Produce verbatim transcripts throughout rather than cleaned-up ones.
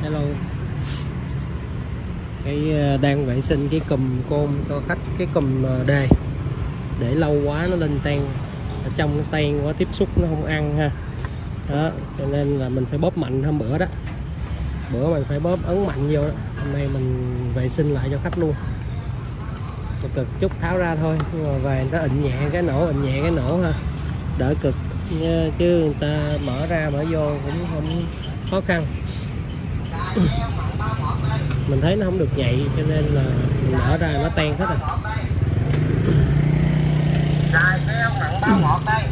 Hello. Cái đang vệ sinh cái cùm côn cho khách, cái cùm đề để lâu quá nó lên tan, ở trong nó tan quá tiếp xúc nó không ăn ha. Đó, cho nên là mình phải bóp mạnh hôm bữa đó. Bữa mình phải bóp ấn mạnh vô đó. Hôm nay mình vệ sinh lại cho khách luôn. Cực chút tháo ra thôi, nhưng mà về người ta ịn nhẹ cái nổ, ịn nhẹ cái nổ ha. Đỡ cực chứ người ta mở ra mở vô cũng không khó khăn. Mình thấy nó không được nhạy cho nên là mình mở ra nó tan hết rồi. Dài keo mặn bao ngọt đây.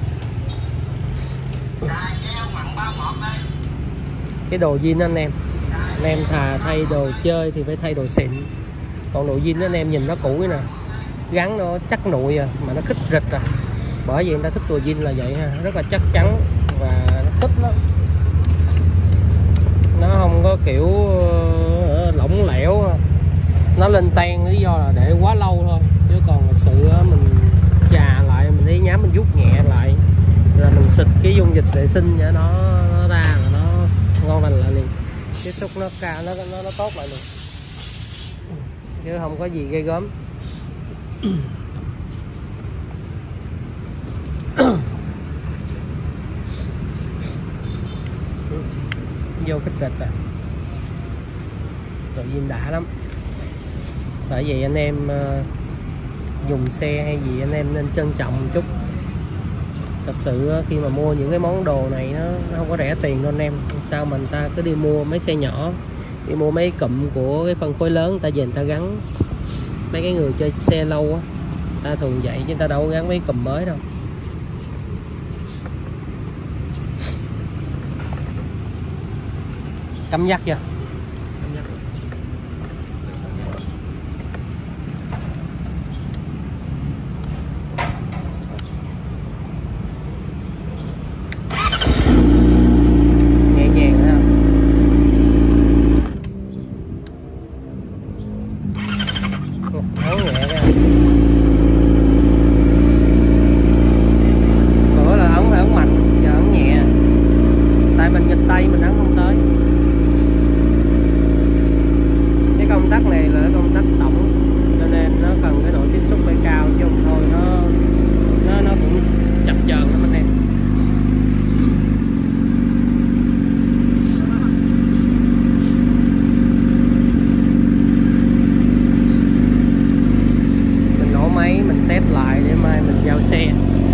Dài keo mặn bao ngọt đây. Cái đồ zin anh em, anh em thà thay đồ chơi thì phải thay đồ xịn. Còn đồ zin anh em nhìn nó cũ nè, gắn nó chắc nụi à, mà nó khích rịch à. Bởi vì người ta thích đồ zin là vậy ha, rất là chắc chắn và nó thích lắm. Nó không có kiểu lỏng lẻo, nó lên tan lý do là để quá lâu thôi, chứ còn thật sự mình chà lại, mình thấy nhám mình vuốt nhẹ lại rồi mình xịt cái dung dịch vệ sinh cho nó, nó ra là nó ngon lành lại liền, tiếp xúc nó cao, nó nó nó tốt lại liền, chứ không có gì ghê gớm. Vô kích rịch à, đồ zin đã lắm. Bởi vậy anh em uh, dùng xe hay gì anh em nên trân trọng một chút. Thật sự khi mà mua những cái món đồ này nó, nó không có rẻ tiền đâu anh em. Sao mà người ta cứ đi mua mấy xe nhỏ, đi mua mấy cụm của cái phân khối lớn, người ta về người ta gắn. Mấy cái người chơi xe lâu á, ta thường vậy chứ người ta đâu có gắn mấy cụm mới đâu. Cắm dắt chưa? Nhẹ nhàng ha. Ấn nhẹ ra. Bữa là ấn phải ấn mạnh, giờ ấn nhẹ. Tại mình nghịch tay mình ấn không tới. Công tắc này là công tắc tổng cho nên nó cần cái độ tiếp xúc phải cao, chứ không thôi nó nó nó cũng chập chờn lắm anh em. Mình nổ máy mình test lại để mai mình giao xe.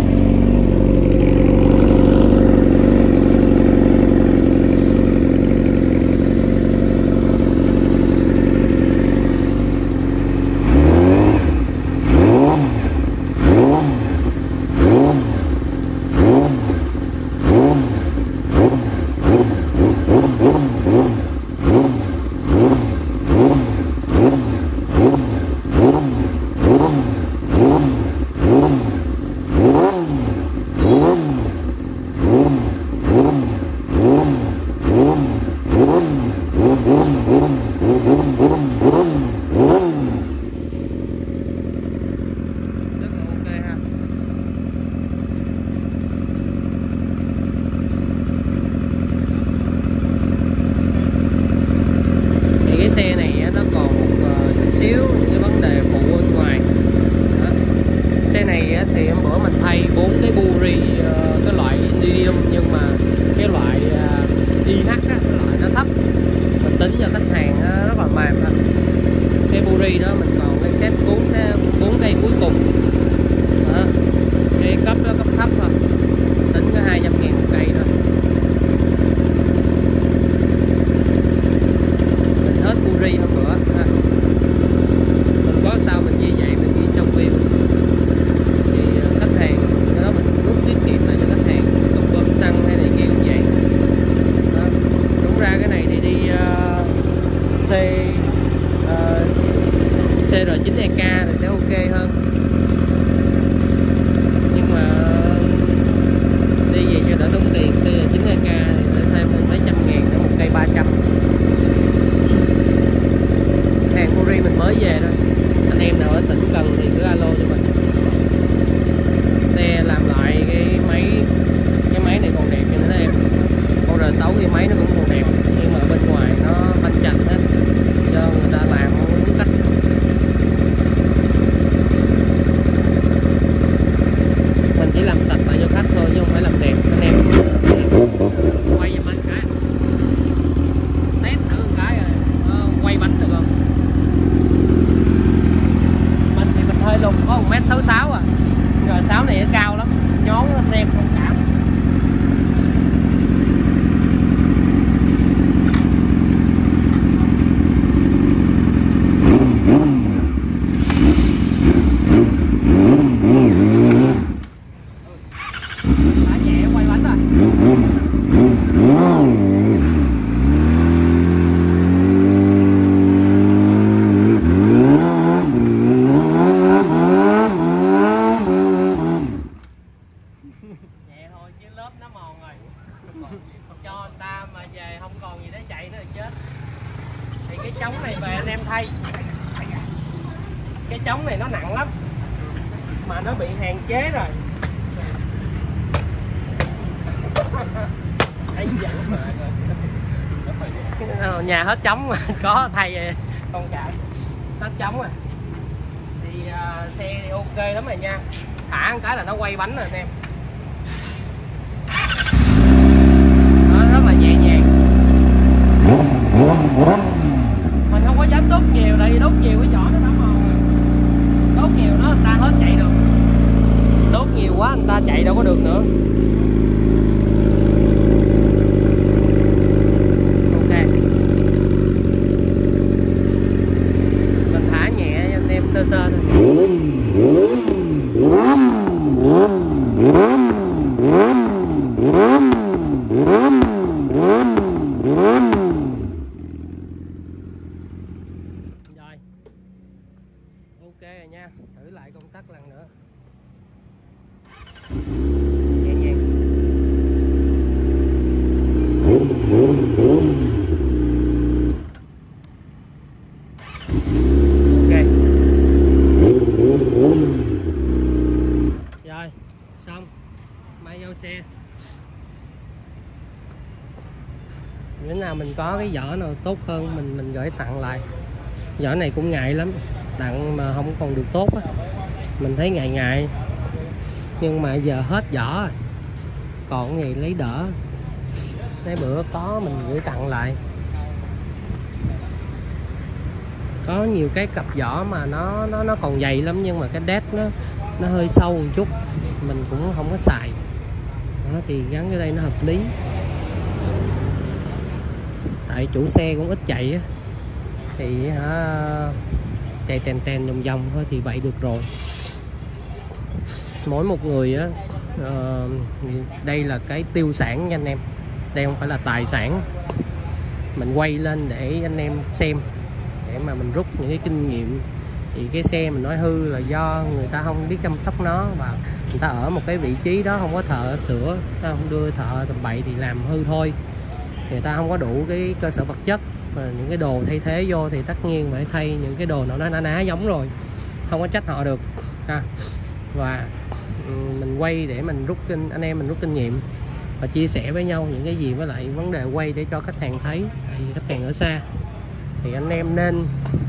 Xe này nó còn một chút xíu cái vấn đề phụ bên ngoài đó. Xe này thì hôm bữa mình thay bốn cái buri, cái loại iridium, nhưng mà cái loại i hát á, loại nó thấp, mình tính cho khách hàng rất là mềm thôi. Cái buri đó mình còn cái set bốn bốn cây cuối cùng đó. Cái cấp đó cấp thấp thôi, tính có hai trăm ngàn một cây thôi. Hết buri hôm bữa ha. Mình có sao mình ghi vậy, mình ghi trong view thì khách hàng đó mình rút tiết kiệm lại cho khách hàng, công bơm xăng hay này kia cũng vậy đó. Đúng ra cái này thì đi uh, C uh, xê rờ chín e ca thì sẽ ok hơn, nhưng mà đi về cho đỡ tốn tiền. xê rờ chín e ca thì thêm mấy trăm ngàn nữa, một cây ba trăm. Hàng buri mình mới về thôi, anh em nào ở tỉnh cần thì cứ alo cho mình. Xe làm lại cái máy, cái máy này còn đẹp cho nên em con R sáu cái máy nó cũng còn đẹp, nhưng mà bên ngoài nó không còn gì để chạy nữa là chết. Thì cái trống này về anh em thay. Cái trống này nó nặng lắm mà nó bị hạn chế rồi. Nhà hết trống mà có thay không chạy, hết trống rồi. Thì uh, xe thì ok lắm rồi nha, thả một cái là nó quay bánh rồi anh em. Đó, rất là nhẹ nhàng. Mình không có dám đốt nhiều, tại vì đốt nhiều cái vỏ nó đóng màu, đốt nhiều nó người ta hết chạy được, đốt nhiều quá người ta chạy đâu có được nữa. Ok, mình thả nhẹ cho anh em sơ sơ thôi. Rồi, ok rồi nha, thử lại công tắc lần nữa. Nhẹ nhàng. Ok. Rồi, xong. Máy vô xe. Nếu nào mình có cái vỏ nào tốt hơn mình mình gửi tặng lại. Vỏ này cũng ngại lắm, tặng mà không còn được tốt á, mình thấy ngại ngại. Nhưng mà giờ hết vỏ rồi, còn gì lấy đỡ. Mấy bữa có mình gửi tặng lại. Có nhiều cái cặp vỏ mà nó nó nó còn dày lắm, nhưng mà cái đét nó nó hơi sâu một chút, mình cũng không có xài. Đó, thì gắn cái đây nó hợp lý. Tại chủ xe cũng ít chạy á, thì hả, chạy tèn tèn vòng vòng thôi thì vậy được rồi. Mỗi một người á, uh, đây là cái tiêu sản nha anh em, đây không phải là tài sản. Mình quay lên để anh em xem, để mà mình rút những cái kinh nghiệm. Thì cái xe mình nói hư là do người ta không biết chăm sóc nó, và người ta ở một cái vị trí đó không có thợ sửa, không đưa thợ tầm bậy thì làm hư thôi. Người ta không có đủ cái cơ sở vật chất, mà những cái đồ thay thế vô thì tất nhiên phải thay những cái đồ nào nó ná ná giống rồi, không có trách họ được ha. Và mình quay để mình rút kinh, anh em mình rút kinh nghiệm và chia sẻ với nhau những cái gì, với lại vấn đề quay để cho khách hàng thấy. Tại vì khách hàng ở xa thì anh em nên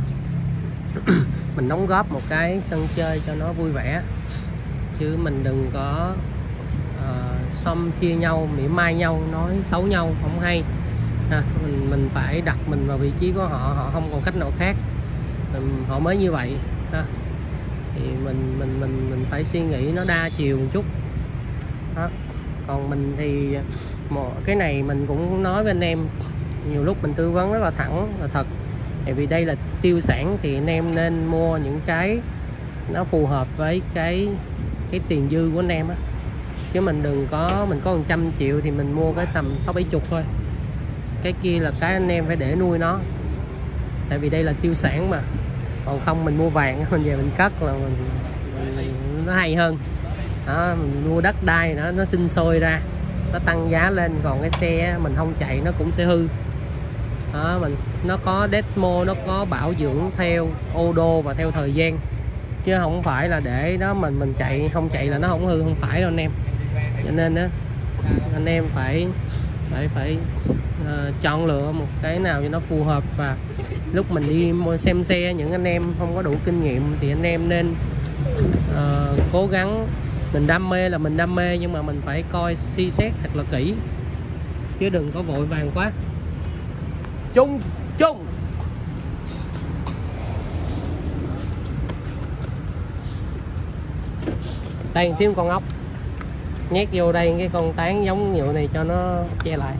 mình đóng góp một cái sân chơi cho nó vui vẻ, chứ mình đừng có uh, xăm xia nhau, mỉa mai nhau, nói xấu nhau không hay ha. Mình mình phải đặt mình vào vị trí của họ, họ không còn cách nào khác, mình, họ mới như vậy ha. Thì mình mình mình mình phải suy nghĩ nó đa chiều một chút đó. Còn mình thì một cái này mình cũng nói với anh em, nhiều lúc mình tư vấn rất là thẳng là thật. Tại vì đây là tiêu sản thì anh em nên mua những cái nó phù hợp với cái cái tiền dư của anh em á, chứ mình đừng có mình có một trăm triệu thì mình mua cái tầm sáu bảy chục thôi. Cái kia là cái anh em phải để nuôi nó, tại vì đây là tiêu sản mà. Còn không mình mua vàng mình về mình cất là mình, mình nó hay hơn đó. Mình mua đất đai nó nó sinh sôi ra, nó tăng giá lên. Còn cái xe mình không chạy nó cũng sẽ hư đó. Mình nó có demo, nó có bảo dưỡng theo ô đô và theo thời gian, chứ không phải là để đó mình mình chạy không chạy là nó không hư, không phải đâu anh em. Cho nên đó anh em phải phải phải uh, chọn lựa một cái nào cho nó phù hợp. Và lúc mình đi xem xe, những anh em không có đủ kinh nghiệm thì anh em nên uh, cố gắng. Mình đam mê là mình đam mê, nhưng mà mình phải coi suy xét thật là kỹ, chứ đừng có vội vàng quá. Chung chung đây thêm con ốc, nhét vô đây cái con tán giống nhựa này cho nó che lại.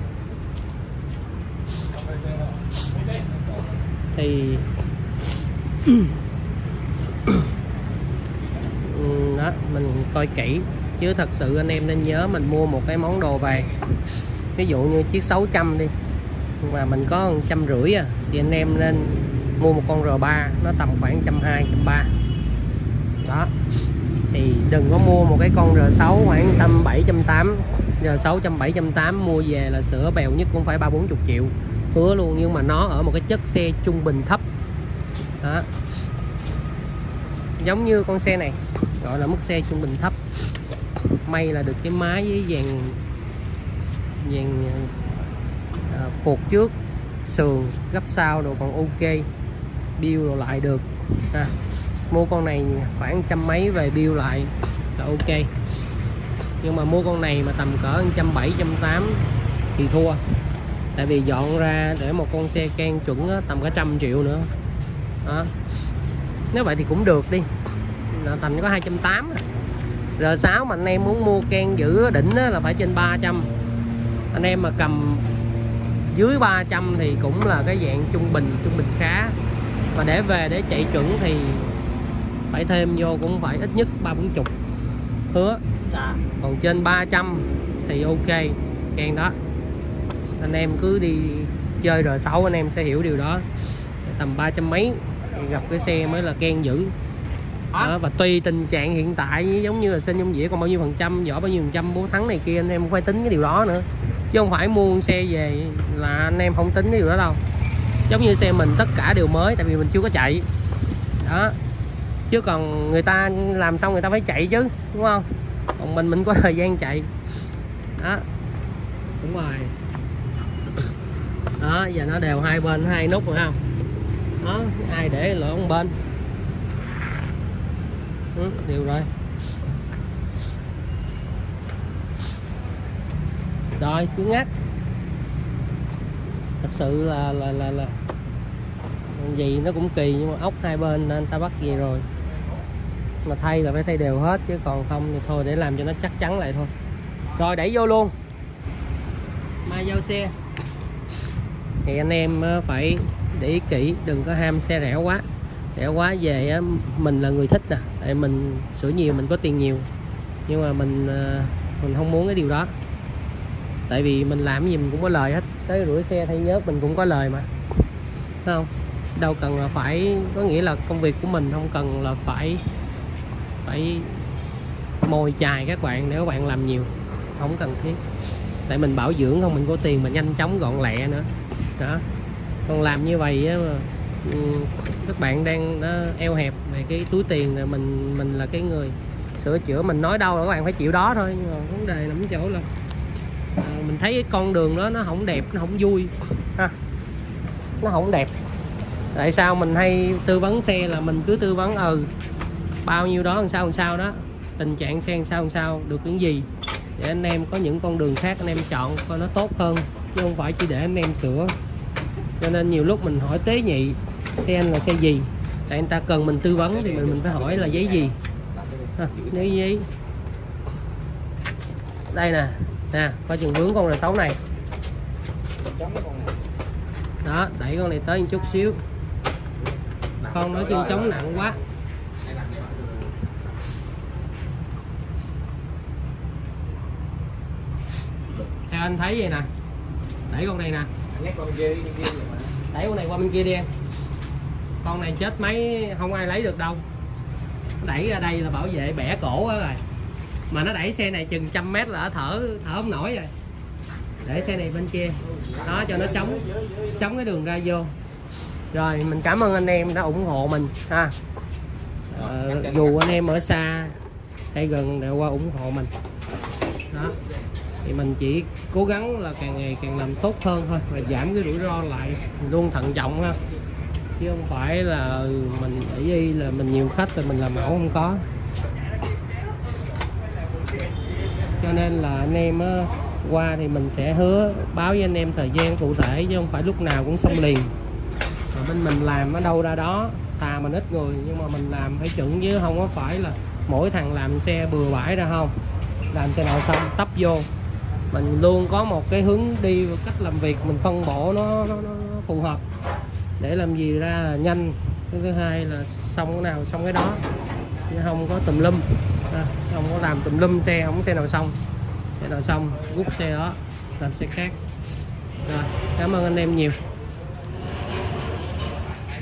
Thì đó, mình coi kỹ, chứ thật sự anh em nên nhớ mình mua một cái món đồ vàng, ví dụ như chiếc sáu trăm đi, mà mình có một trăm rưỡi à, thì anh em nên mua một con R ba nó tầm khoảng trăm hai, trăm ba đó. Thì đừng có mua một cái con R sáu khoảng tầm bảy trăm tám, R sáu trăm bảy trăm tám mua về là sửa bèo nhất cũng phải ba bốn chục triệu, hứa luôn. Nhưng mà nó ở một cái chất xe trung bình thấp đó, giống như con xe này gọi là mức xe trung bình thấp. May là được cái máy với dàn dàn à, phột trước, sườn gấp sau đồ còn ok, build rồi lại được à. Mua con này khoảng trăm mấy về build lại là ok. Nhưng mà mua con này mà tầm cỡ một trăm bảy trăm tám thì thua, tại vì dọn ra để một con xe can chuẩn đó, tầm cả trăm triệu nữa đó. Nếu vậy thì cũng được đi, là thành có hai trăm tám mươi. R sáu mà anh em muốn mua can giữ đỉnh là phải trên ba trăm. Anh em mà cầm dưới ba trăm thì cũng là cái dạng trung bình, trung bình khá. Mà để về để chạy chuẩn thì phải thêm vô cũng phải ít nhất ba bốn chục, hứa. Còn trên ba trăm thì ok can đó. Anh em cứ đi chơi R sáu anh em sẽ hiểu điều đó. Tầm ba trăm mấy thì gặp cái xe mới là can dữ đó. Và tùy tình trạng hiện tại, giống như là Sinh Dung Dĩa còn bao nhiêu phần trăm, vỏ bao nhiêu phần trăm, bố thắng này kia, anh em cũng phải tính cái điều đó nữa, chứ không phải mua xe về là anh em không tính cái điều đó đâu. Giống như xe mình tất cả đều mới, tại vì mình chưa có chạy đó, chứ còn người ta làm xong người ta phải chạy chứ, đúng không? Còn mình mình có thời gian chạy đó. Đúng rồi đó, giờ nó đều hai bên hai nút rồi không đó, ai để lỡ một bên ừ, đều rồi. Rồi cứ ngắt, thật sự là là là là gì nó cũng kỳ, nhưng mà ốc hai bên nên ta bắt về rồi, mà thay là phải thay đều hết, chứ còn không thì thôi để làm cho nó chắc chắn lại thôi. Rồi đẩy vô luôn, mai giao xe thì anh em phải để ý kỹ, đừng có ham xe rẻ quá. Rẻ quá về á, mình là người thích nè, tại mình sửa nhiều mình có tiền nhiều, nhưng mà mình mình không muốn cái điều đó, tại vì mình làm cái gì mình cũng có lời hết, tới rửa xe thay nhớt mình cũng có lời mà, thấy không? Đâu cần là phải, có nghĩa là công việc của mình không cần là phải phải mồi chài các bạn để các bạn làm nhiều, không cần thiết. Tại mình bảo dưỡng không, mình có tiền mình nhanh chóng gọn lẹ nữa đó. Còn làm như vậy á, mà các bạn đang nó eo hẹp về cái túi tiền, rồi mình mình là cái người sửa chữa, mình nói đâu là các bạn phải chịu đó thôi. Nhưng mà vấn đề nằm ở chỗ là à, mình thấy cái con đường đó nó không đẹp, nó không vui ha, nó không đẹp. Tại sao mình hay tư vấn xe là mình cứ tư vấn ừ bao nhiêu đó làm sao làm sao đó, tình trạng xe làm sao làm sao, được những gì, để anh em có những con đường khác anh em chọn coi nó tốt hơn, chứ không phải chỉ để anh em sửa. Cho nên nhiều lúc mình hỏi tế nhị xe anh là xe gì, tại anh ta cần mình tư vấn thì mình mình phải hỏi là giấy gì ha, giấy giấy đây nè nè, coi chừng vướng con R sáu này đó, đẩy con này tới một chút xíu, con nói chân trống nặng quá. Theo anh thấy vậy nè, đẩy con này nè, đẩy con này qua bên kia đi em. Con này chết máy không ai lấy được đâu, đẩy ra đây là bảo vệ bẻ cổ đó rồi, mà nó đẩy xe này chừng trăm mét là thở thở không nổi rồi. Để xe này bên kia đó cho nó chống chống cái đường ra vô. Rồi mình cảm ơn anh em đã ủng hộ mình ha. À, dù anh em ở xa hay gần đều qua ủng hộ mình đó, thì mình chỉ cố gắng là càng ngày càng làm tốt hơn thôi, và giảm cái rủi ro lại, mình luôn thận trọng ha, chứ không phải là mình ý y là mình nhiều khách rồi mình làm mẫu không có. Cho nên là anh em á, qua thì mình sẽ hứa báo với anh em thời gian cụ thể, chứ không phải lúc nào cũng xong liền. Rồi bên mình làm ở đâu ra đó, thà mình ít người nhưng mà mình làm phải chuẩn, chứ không có phải là mỗi thằng làm xe bừa bãi ra không. Làm xe nào xong tấp vô, mình luôn có một cái hướng đi và cách làm việc mình phân bổ nó, nó, nó phù hợp để làm gì ra là nhanh. Cái thứ hai là xong cái nào xong cái đó, chứ không có tùm lum à, không có làm tùm lum xe, không có xe nào xong, xe nào xong rút xe đó làm xe khác. Rồi cảm ơn anh em nhiều.